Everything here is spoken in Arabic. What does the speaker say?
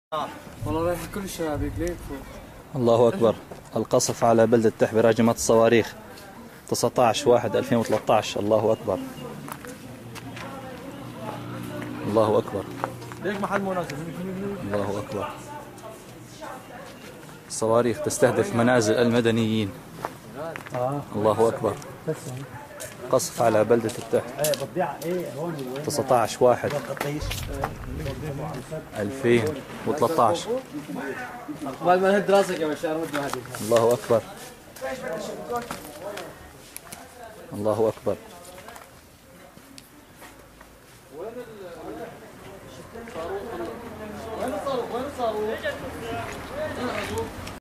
والله رايح كل الشبابيك ليك فوق. الله أكبر. القصف على بلدة تح براجمات الصواريخ 19/1/2013. الله أكبر. الله أكبر. ليك محل مناسب. الله أكبر. الصواريخ تستهدف منازل المدنيين. الله أكبر. قصف على بلدة التح 19/1/2013. قبل ما نهد راسك يا بشار. الله أكبر. الله أكبر. وين الصاروخ؟